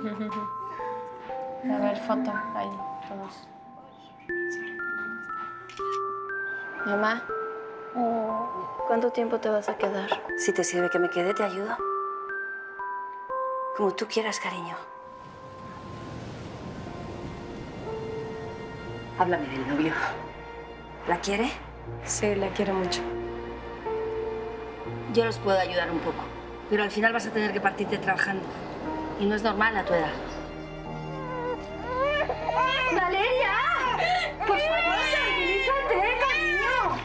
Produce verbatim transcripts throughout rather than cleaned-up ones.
A ver, foto, ahí, todos. Mamá, ¿cuánto tiempo te vas a quedar? Si te sirve que me quede, te ayudo. Como tú quieras, cariño. Háblame del novio. ¿La quiere? Sí, la quiero mucho. Yo los puedo ayudar un poco, pero al final vas a tener que partirte trabajando. Y no es normal a tu edad. ¡Valeria! ¡Por favor, tranquilízate, cariño!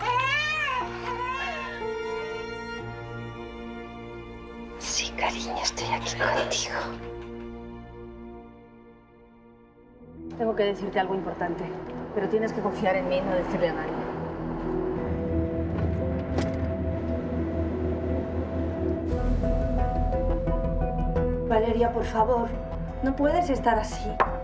Sí, cariño, estoy aquí contigo. Tengo que decirte algo importante, pero tienes que confiar en mí y no decirle a nadie. Valeria, por favor, no puedes estar así.